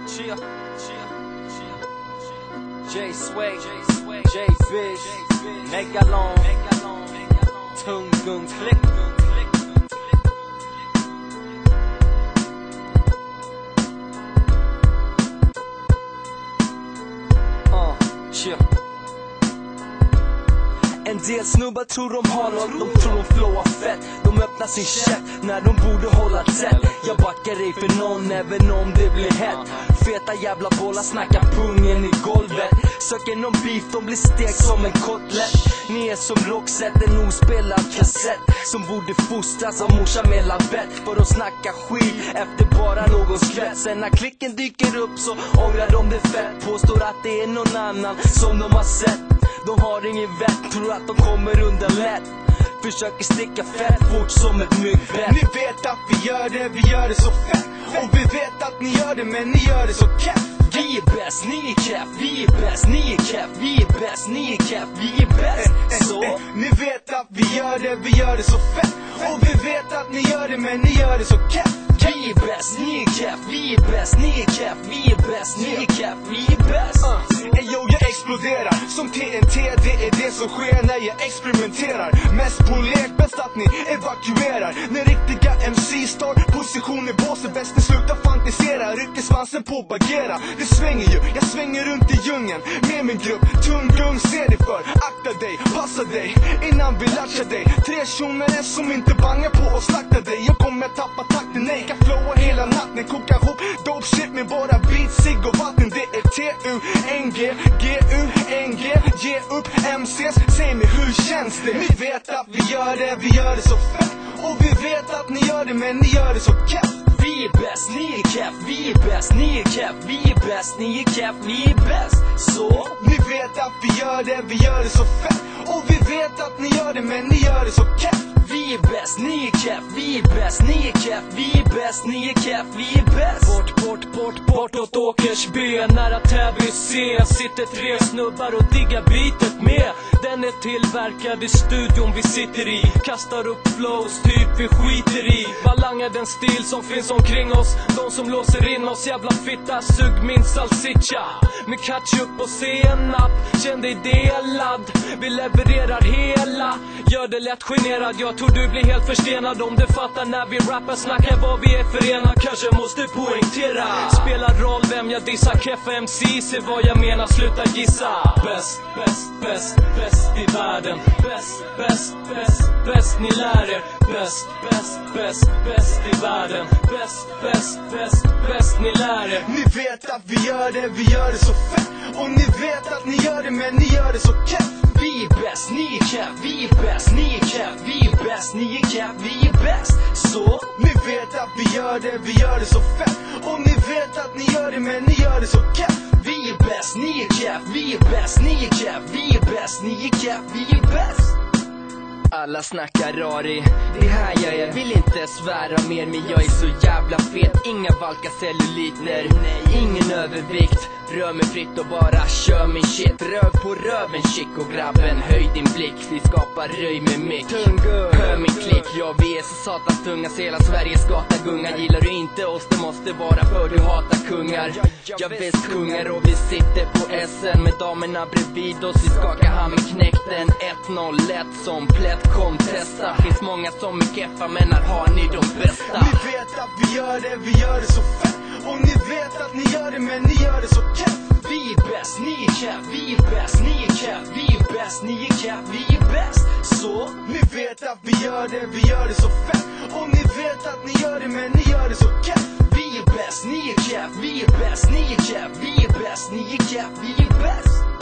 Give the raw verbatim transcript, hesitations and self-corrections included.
chill, chill, chill. J Sway, J Fish, Megalon, Tung Gung Click. Uh, chill. En del snubbar tror de har något, de tror de flowar fett. De öppnar sin käft när de borde hålla tätt. Jag backar ej för någon även om det blir hett. Feta jävla bollar snackar pungen i golvet. Söker någon beef, de blir stekt som en kotlett. Ni är som Roxette, en ospelad kassett som borde fostras av morsan med labett. För de snackar skit efter bara någon skvätt. Sen när klicken dyker upp så ångrar de det fett. Påstår att det är någon annan som de har sett. De har ingen vett, tror att de kommer undan lätt. Försöker sticka fett fort som ett myggbett. Ni vet att vi gör det, vi gör det så fett. Och vi vet att ni gör det, men ni gör det så keff. Vi är bäst, ni är keff, vi är bäst, ni är keff, vi är bäst, ni är keff, vi är bäst. Så eh, eh, Ni vet att vi gör det, vi gör det så fett. Och vi vet att ni gör det, men ni gör det så keff. Vi är bäst, ni är keff, vi är bäst, ni är keff, vi är bäst, ni är keff, vi är bäst. uh, Yo, jag exploderar som T N T, det är det som sker när jag experimenterar. Mest på lek, bäst att ni evakuerar. När riktiga M C står position i båset, bäst ni slutar fantisera. Rycker svansen på bagera. Det svänger ju, jag svänger runt i djungeln med min grupp. Tung gung, ser dig för, akta dig, passa dig innan vi latchar dig. Tre tjoner som inte bangar på och slakta dig. Jag kommer tappa takten, nej, kan flowa hela natten. Koka ihop dope shit med bara beat, cigg och vatten. Det är T U N G G U N G. Ge upp M Cs, säg mig hur känns det? Ni vet att vi gör det, vi gör det så fett. Och vi vet att ni gör det, men ni gör det så keff. Vi är bäst, ni är keff, vi är bäst, ni är keff, vi är bäst, ni är keff, vi är bäst. Så ni vet att vi gör det, vi gör det så fett. Och vi vet att ni gör det, men ni gör det så keff. Vi är bäst, ni är keff, vi är bäst, ni är keff, vi är bäst, ni är keff, vi är bäst. Bort, bort, bort, bort åt Åkersby, nära Täby C. Sitter tre snubbar och diggar bitet med. Den är tillverkad i studion vi sitter i. Kastar upp flows, typ vi skiter i. Balangar den stil som finns omkring oss. De som låser in oss, jävla fitta, sug min salsiccia. Med ketchup och senap, känn dig delad. Vi levererar hela, gör det lätt generad. Jag tror du blir helt förstenad om du fattar när vi rappar. Snackar vad vi är förenad, kanske måste poängtera. Spelar roll vem jag dissar, keffa M C, se vad jag menar, sluta gissa. Bäst, bäst, bäst, bäst i världen. Bäst, bäst, bäst, bäst, ni lär er. Bäst, bäst, bäst, bäst i världen. Bäst, bäst, bäst, bäst, ni lär er. Ni vet att vi gör det, vi gör det så fett. Och ni vet att ni gör det, men ni gör det så keff. Vi är bäst, ni är keff, vi är bäst, ni är keff, vi är bäst, ni är keff, vi är bäst. Så ni vet att vi gör det, vi gör det så fett. Och ni vet att ni gör det, men ni gör det så keff. Vi är bäst, ni är keff, vi är bäst, ni är keff, vi är bäst, ni är keff, vi är bäst. Alla snackar rari, det här jag är. Vill inte svära mer, men jag är så jävla fet. Inga valka celluliter, nej, ingen övervikt. Rör mig fritt och bara kör min shit. Röv på röven, chick och grabben, höj din blick. Vi skapar röj med mick. Hör min klick, ja vi är så satans tunga. Så hela Sveriges gata gungar. Gillar du inte oss, det måste vara för du hatar kungar. Jag visst kungar och vi sitter på S N med damerna bredvid oss. Vi skakar hand med knäkten, ett noll lätt som plätt. Kom testa, finns många som är keffa, men här har ni de bästa. Ni vet att vi gör det, vi gör det så fett. Och ni vet att ni gör det, men ni gör det så keff. Vi är bäst, ni är keff, vi är bäst, ni är keff, vi är bäst, ni är keff, vi är bäst. Så ni vet att vi gör det, vi gör det så fett. Och ni vet att ni gör det, men ni gör det så keff. Vi är bäst, ni är keff, vi är bäst, ni är keff, vi är bäst, ni är keff, vi är bäst.